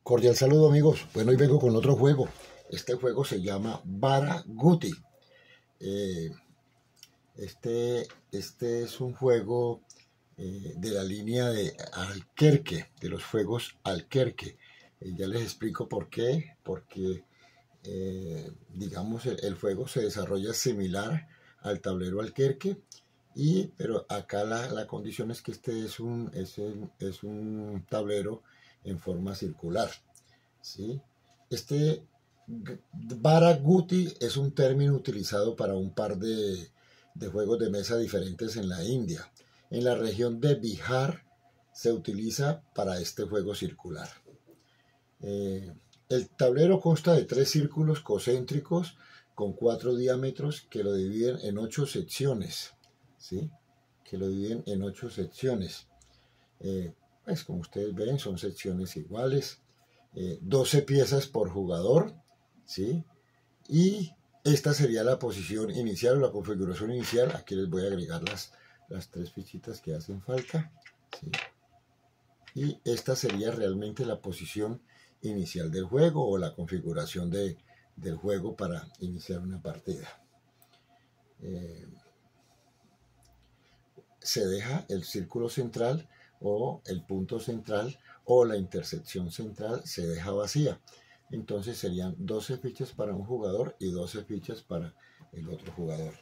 Cordial saludo, amigos. Bueno, hoy vengo con otro juego. Este juego se llama Bara-Guti. Eh, este es un juego de la línea de Alquerque, de los juegos Alquerque. Ya les explico por qué. Porque, digamos, el juego se desarrolla similar al tablero Alquerque. Pero acá la condición es que este es un tablero en forma circular, ¿sí? Este Bara-Guti es un término utilizado para un par de juegos de mesa diferentes en la India. En la región de Bihar se utiliza para este juego circular. El tablero consta de 3 círculos concéntricos con 4 diámetros que lo dividen en 8 secciones, ¿sí? Que lo dividen en 8 secciones. Pues como ustedes ven, son secciones iguales. 12 piezas por jugador, ¿sí? Y esta sería la posición inicial o la configuración inicial. Aquí les voy a agregar las 3 fichitas que hacen falta, ¿sí? Y esta sería realmente la posición inicial del juego o la configuración del juego para iniciar una partida. Se deja el círculo central o el punto central o la intersección central se deja vacía. Entonces serían 12 fichas para un jugador y 12 fichas para el otro jugador.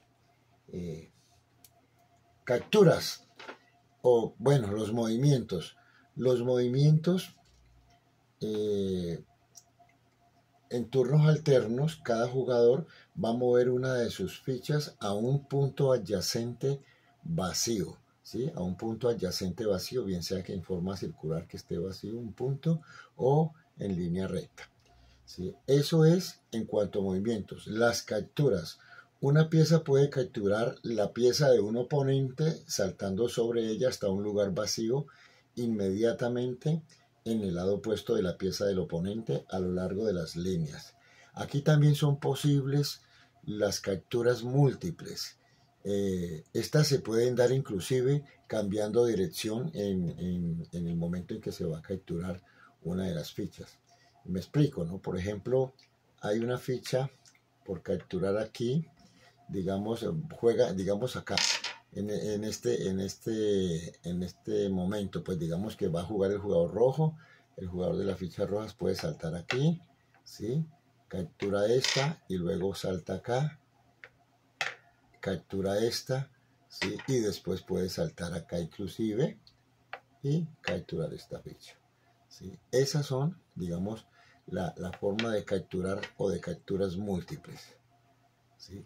Capturas o bueno, los movimientos. Los movimientos en turnos alternos, cada jugador va a mover una de sus fichas a un punto adyacente vacío, ¿sí? A un punto adyacente vacío, bien sea que en forma circular que esté vacío un punto o en línea recta, ¿sí? Eso es en cuanto a movimientos. Las capturas. Una pieza puede capturar la pieza de un oponente saltando sobre ella hasta un lugar vacío inmediatamente en el lado opuesto de la pieza del oponente a lo largo de las líneas. Aquí también son posibles las capturas múltiples. Estas se pueden dar inclusive cambiando dirección en el momento en que se va a capturar una de las fichas. Me explico, ¿no? Por ejemplo, hay una ficha por capturar aquí, digamos, digamos acá. En este momento, pues digamos que va a jugar el jugador rojo. El jugador de las fichas rojas puede saltar aquí, ¿sí? Captura esta y luego salta acá. Captura esta, ¿sí? Y después puede saltar acá inclusive y capturar esta ficha, ¿sí? Esas son, digamos, la forma de capturar o de capturas múltiples, ¿sí?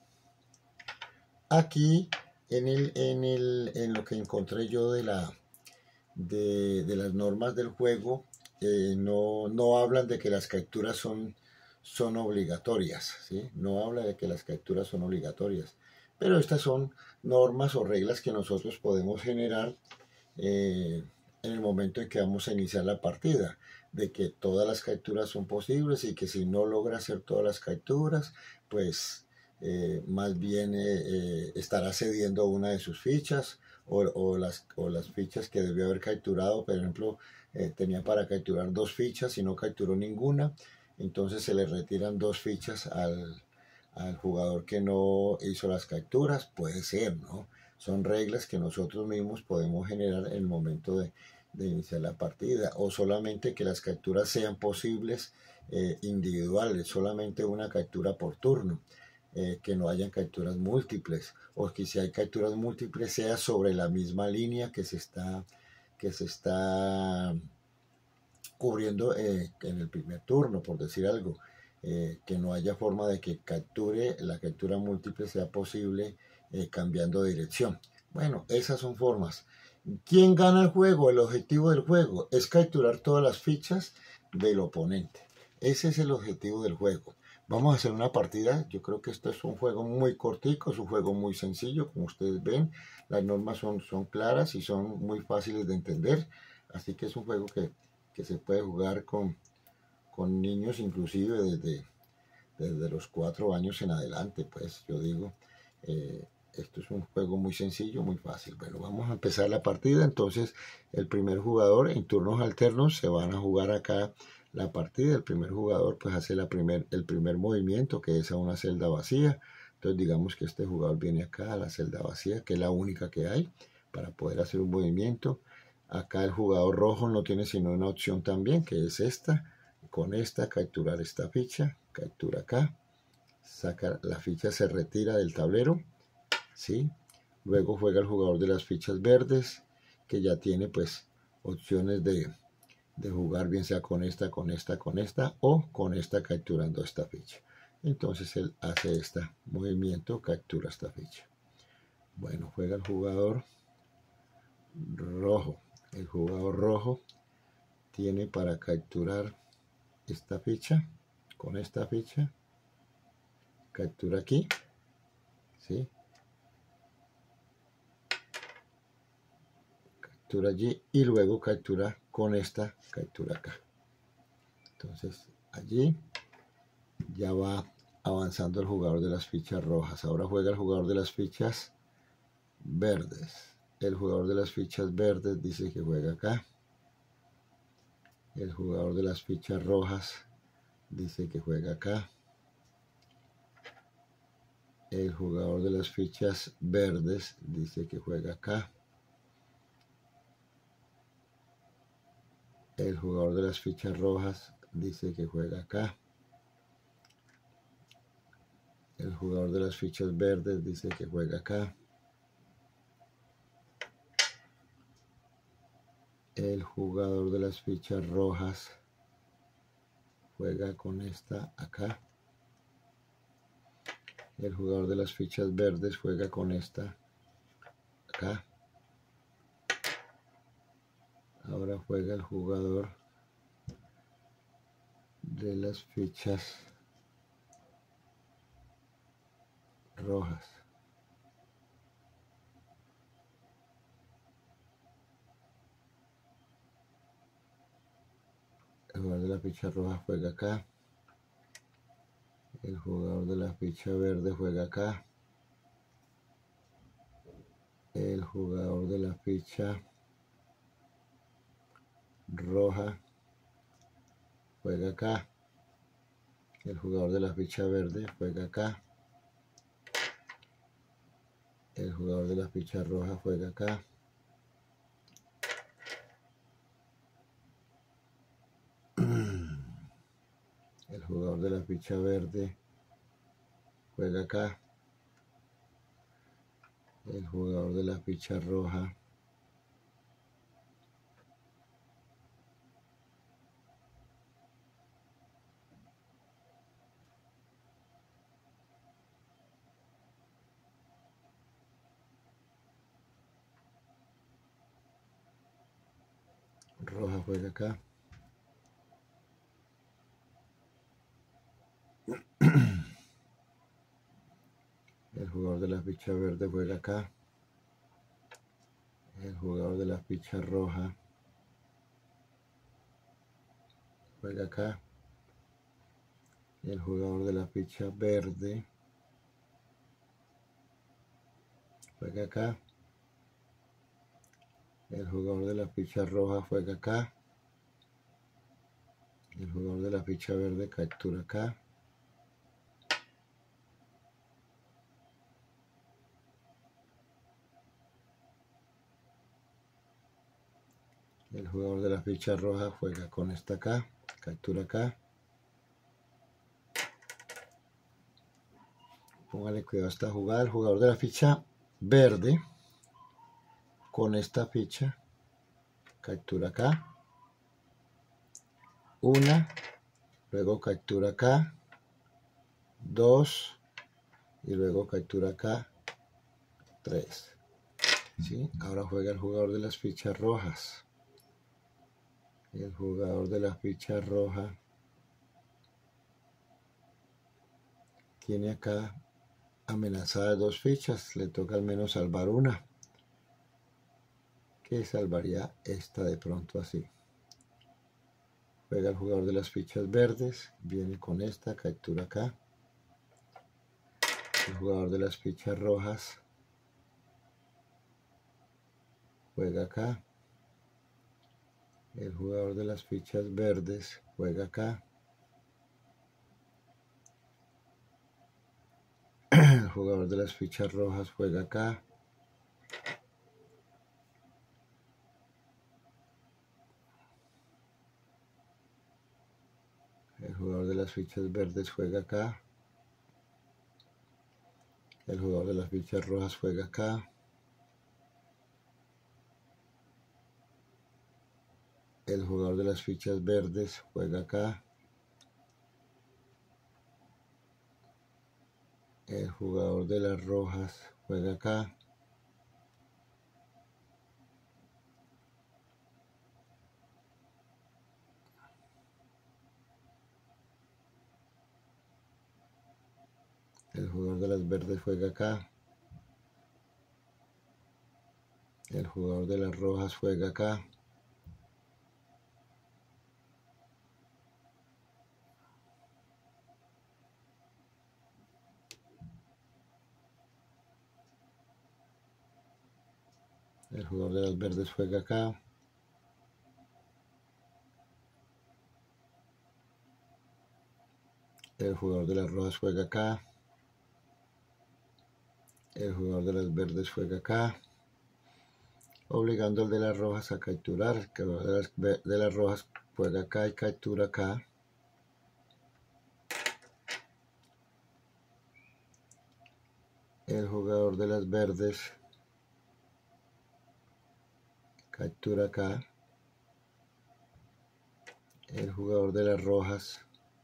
Aquí en lo que encontré yo de las normas del juego, no hablan de que las capturas son obligatorias, ¿sí? No habla de que las capturas son obligatorias, pero estas son normas o reglas que nosotros podemos generar en el momento en que vamos a iniciar la partida, de que todas las capturas son posibles y que si no logra hacer todas las capturas, pues más bien estará cediendo una de sus fichas o las fichas que debió haber capturado. Por ejemplo, tenía para capturar 2 fichas y no capturó ninguna, entonces se le retiran 2 fichas al jugador que no hizo las capturas. Puede ser, ¿no? Son reglas que nosotros mismos podemos generar en el momento de iniciar la partida, o solamente que las capturas sean posibles individuales, solamente una captura por turno. Que no hayan capturas múltiples, o que si hay capturas múltiples sea sobre la misma línea que se está cubriendo en el primer turno, por decir algo. Que no haya forma de que la captura múltiple sea posible cambiando de dirección. Bueno, esas son formas. ¿Quién gana el juego? El objetivo del juego es capturar todas las fichas del oponente. Ese es el objetivo del juego. Vamos a hacer una partida. Yo creo que esto es un juego muy cortico, es un juego muy sencillo, como ustedes ven. Las normas son claras y son muy fáciles de entender. Así que es un juego que se puede jugar con niños, inclusive desde los 4 años en adelante. Pues yo digo, esto es un juego muy sencillo, muy fácil. Bueno, vamos a empezar la partida. Entonces el primer jugador, en turnos alternos se van a jugar acá la partida. El primer jugador pues hace el primer movimiento, que es a una celda vacía. Entonces digamos que este jugador viene acá a la celda vacía, que es la única que hay para poder hacer un movimiento. Acá el jugador rojo no tiene sino una opción también, que es esta. Con esta capturar esta ficha, captura acá, saca la ficha, se retira del tablero, ¿sí? Luego juega el jugador de las fichas verdes, que ya tiene pues opciones de jugar bien sea con esta o con esta capturando esta ficha. Entonces él hace este movimiento, captura esta ficha. Bueno, juega el jugador rojo. El jugador rojo tiene para capturar esta ficha, con esta ficha, captura aquí, ¿sí? Captura allí y luego captura con esta, captura acá. Entonces allí ya va avanzando el jugador de las fichas rojas. Ahora juega el jugador de las fichas verdes. El jugador de las fichas verdes dice que juega acá. El jugador de las fichas rojas dice que juega acá. El jugador de las fichas verdes dice que juega acá. El jugador de las fichas rojas dice que juega acá. El jugador de las fichas verdes dice que juega acá. El jugador de las fichas rojas juega con esta acá. El jugador de las fichas verdes juega con esta acá. Ahora juega el jugador de las fichas rojas. El jugador de la ficha roja juega acá. El jugador de la ficha verde juega acá. El jugador de la ficha roja juega acá. El jugador de la ficha verde juega acá. El jugador de la ficha roja juega acá. El jugador de la ficha verde juega acá. El jugador de la ficha roja juega acá. El jugador de la ficha verde juega acá. El jugador de la ficha roja juega acá. El jugador de la ficha verde juega acá. El jugador de la ficha roja juega acá. El jugador de la ficha verde captura acá. El jugador de la ficha roja juega con esta acá, captura acá. Póngale cuidado a esta jugada. El jugador de la ficha verde con esta ficha captura acá. Una, luego captura acá. Dos, y luego captura acá. Tres. ¿Sí? Ahora juega el jugador de las fichas rojas. El jugador de la ficha roja tiene acá amenazadas dos fichas, le toca al menos salvar una, que salvaría esta de pronto así. Juega el jugador de las fichas verdes, viene con esta, captura acá. El jugador de las fichas rojas juega acá. El jugador de las fichas verdes juega acá. El jugador de las fichas rojas juega acá. El jugador de las fichas verdes juega acá. El jugador de las fichas rojas juega acá. El jugador de las fichas verdes juega acá. El jugador de las rojas juega acá. El jugador de las verdes juega acá. El jugador de las rojas juega acá. El jugador de las verdes juega acá. El jugador de las rojas juega acá. El jugador de las verdes juega acá. Obligando al de las rojas a capturar. El jugador de las rojas juega acá y captura acá. El jugador de las verdes captura acá. El jugador de las rojas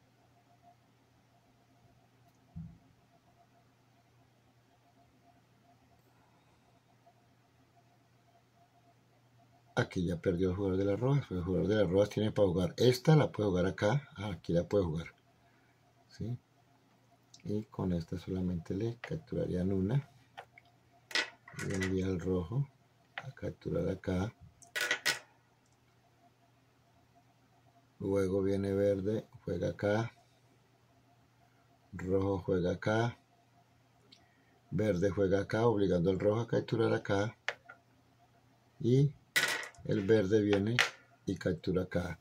aquí ya perdió el jugador de las rojas. El jugador de las rojas tiene para jugar. Esta la puede jugar acá. Aquí la puede jugar. ¿Sí? Y con esta solamente le capturarían una. Y vendría el rojo a capturar acá. Luego viene verde, juega acá. Rojo juega acá. Verde juega acá, obligando al rojo a capturar acá. Y el verde viene y captura acá.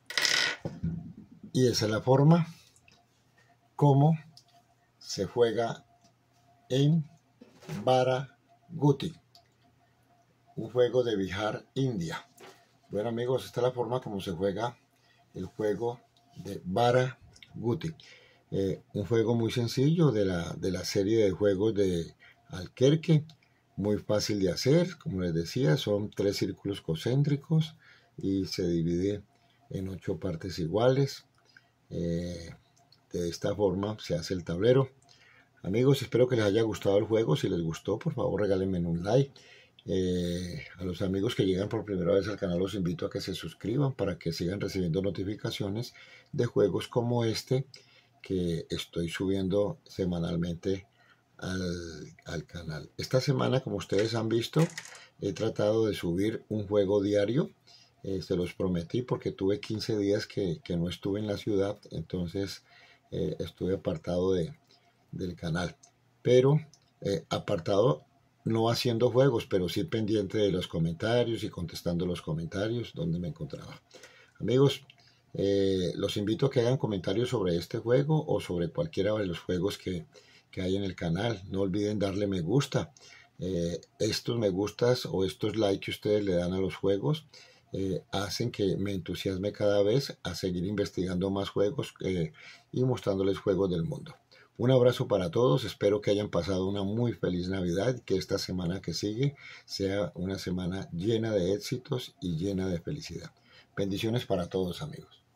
Y esa es la forma como se juega en Baraguti, un juego de Bihar, India. Bueno amigos, esta es la forma como se juega el juego de Baraguti. Un juego muy sencillo de la serie de juegos de Alquerque, muy fácil de hacer, como les decía, son 3 círculos concéntricos y se divide en 8 partes iguales. De esta forma se hace el tablero. Amigos, espero que les haya gustado el juego. Si les gustó, por favor regálenme un like. A los amigos que llegan por primera vez al canal los invito a que se suscriban para que sigan recibiendo notificaciones de juegos como este que estoy subiendo semanalmente al canal. Esta semana, como ustedes han visto, he tratado de subir un juego diario. Se los prometí porque tuve 15 días que no estuve en la ciudad, entonces estuve apartado del canal. Pero apartado no haciendo juegos, pero sí pendiente de los comentarios y contestando los comentarios donde me encontraba. Amigos, los invito a que hagan comentarios sobre este juego o sobre cualquiera de los juegos que hay en el canal. No olviden darle me gusta. Estos me gustas o estos likes que ustedes le dan a los juegos hacen que me entusiasme cada vez a seguir investigando más juegos y mostrándoles juegos del mundo. Un abrazo para todos, espero que hayan pasado una muy feliz Navidad y que esta semana que sigue sea una semana llena de éxitos y llena de felicidad. Bendiciones para todos amigos.